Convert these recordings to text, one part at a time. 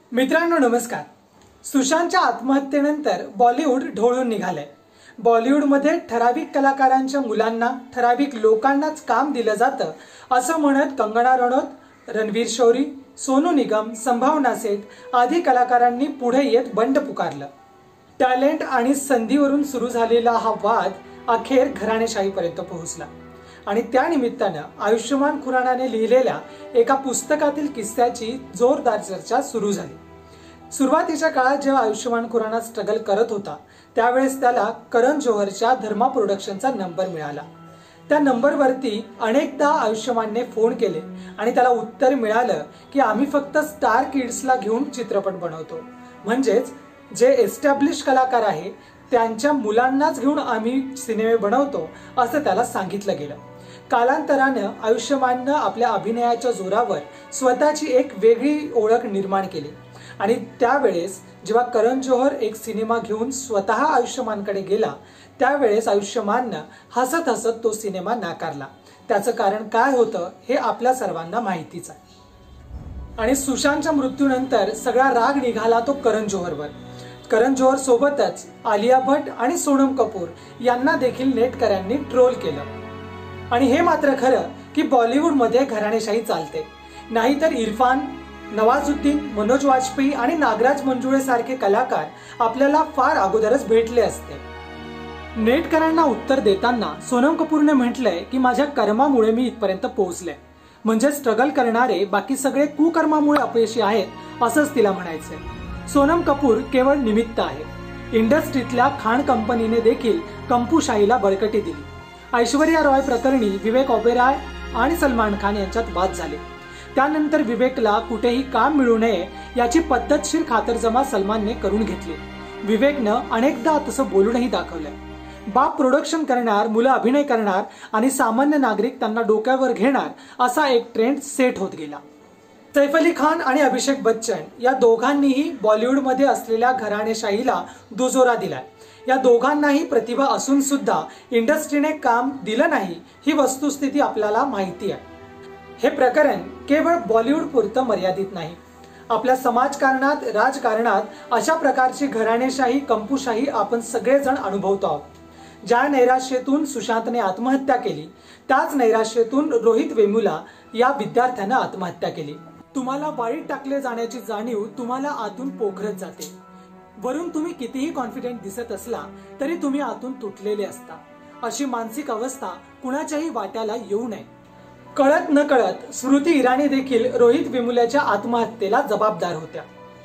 मित्रांनो नमस्कार। सुशांतच्या आत्महत्येनंतर बॉलिवूड ढवळून निघाले। बॉलिवूडमध्ये ठराविक कलाकारांच्या मुलांना ठराविक लोकांनाच काम दिलं जातं असं म्हणत कंगना रनौत, रणवीर शौरी, सोनू निगम, संभावना सेठ आदी कलाकारांनी पुढे येत बंड पुकारलं। टॅलेंट आणि संधीवरून सुरू झालेला हा वाद अखेर घराणेशाहीपर्यंत पोहोचला आणि त्या निमित्तानं आयुष्मान खुरानाने लिहिलेल्या एका पुस्तकातील किस्स्याची जोरदार चर्चा सुरू झाली। सुरुवातीच्या काळात जेव्हा आयुष्मान खुराना स्ट्रगल करत होता त्यावेळेस त्याला करण जोहरच्या धर्मा प्रोडक्शनचा नंबर मिळाला। त्या नंबरवरती अनेकदा आयुष्मानने फोन केले आणि त्याला उत्तर मिळालं की आम्ही फक्त स्टार किड्सला घेऊन चित्रपट बनवतो, म्हणजेच जे एस्टॅब्लिश कलाकार आहे त्यांच्या मुलांनाच घेऊन आम्ही सिनेमे बनवतो असं त्याला सांगितलं गेलं। कालांतरानं आयुष्माननं आपल्या अभिनयाच्या जोरावर स्वतःची एक वेगळी ओळख निर्माण केली आणि त्यावेळेस जेव्हा करण जोहर एक सिनेमा घेऊन स्वतः आयुष्मानकडे गेला त्यावेळेस आयुष्माननं हसत हसत तो सिनेमा नाकारला। त्याचं कारण काय होतं हे आपल्या सर्वांना माहितीच आहे। आणि सुशांतच्या मृत्यूनंतर सगळा राग निघाला तो करण जोहरवर। करण जोहर सोबतच आलिया भट्ट आणि सोनम कपूर यांना देखील नेटकऱ्यांनी ट्रोल केलं। आणि हे मात्र खरं की बॉलिवूडमध्ये घराणेशाही चालते, नाहीतर इरफान, नवाजुद्दीन, मनोज वाजपेयी आणि नागराज मंजुळे सारखे कलाकार आपल्याला फार अगोदरच भेटले असते। नेटकरांना उत्तर देताना सोनम कपूरने म्हटलंय की माझ्या कर्मामुळे मी इथपर्यंत पोहोचले, म्हणजे स्ट्रगल करणारे बाकी सगळे कुकर्मामुळे अपयशी आहेत असंच तिला म्हणायचंय। सोनम कपूर केवळ निमित्त आहे। इंडस्ट्रीतल्या खाण कंपनीने देखील कंपूशाहीला बळकटी दिली। ऐश्वर्या रॉय प्रकरणी विवेक ओबेरॉय आणि सलमान खान यांच्यात वाद झाले। त्यानंतर विवेकला कुठेही काम मिळू नये याची पद्धतशीर खातरजमा सलमानने करून घेतली। विवेकनं अनेकदा तसं बोलूनही दाखवलंय। बाप प्रोडक्शन करणार, मुलं अभिनय करणार आणि सामान्य नागरिक त्यांना डोक्यावर घेणार असा एक ट्रेंड सेट होत गेला। सैफ अली खान आणि अभिषेक बच्चन या दोघांनीही बॉलिवूडमध्ये असलेल्या घराणेशाहीला दुजोरा दिलाय। या दोघांनाही प्रतिभा असून सुद्धा इंडस्ट्रीने काम दिलं नाही ही वस्तुस्थिती आपल्याला माहिती आहे। हे प्रकरण केवळ बॉलिवूड पुरतं मर्यादित नाही। आपल्या समाजकारणात, राजकारणात अशा प्रकारची घराणेशाही, कंपूशाही आपण सगळेजण अनुभवतो आहोत। ज्या नैराश्यातून सुशांतने आत्महत्या केली त्याच नैराश्यातून रोहित वेमुला या विद्यार्थ्यानं आत्महत्या केली। तुम्हाला वाळीत टाकले जाण्याची जाणीव तुम्हाला आतून पोखरत जाते। वरून तुम्ही कितीही कॉन्फिडेंट दिसत असला तरी तुम्ही आतून तुटलेले असता। अशी मानसिक अवस्था कुणाच्याही वाट्याला येऊ नये। कळत न कळत स्मृती इराणी देखील रोहित वेमुल्याच्या आत्महत्येला जबाबदार होत्या।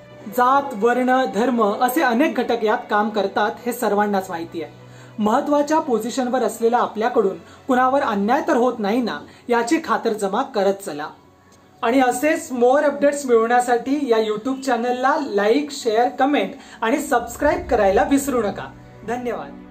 जात, वर्ण, धर्म असे अनेक घटक यात काम करतात हे सर्वांनाच माहिती आहे। महत्वाच्या पोझिशनवर असलेल्या आपल्याकडून कुणावर अन्याय तर होत नाही ना याची खातरजमा करत चला। आणि असेच मोर अपडेट्स मिळवण्यासाठी या YouTube चॅनलला लाईक, शेअर, कमेंट आणि सबस्क्राईब करायला विसरू नका। धन्यवाद।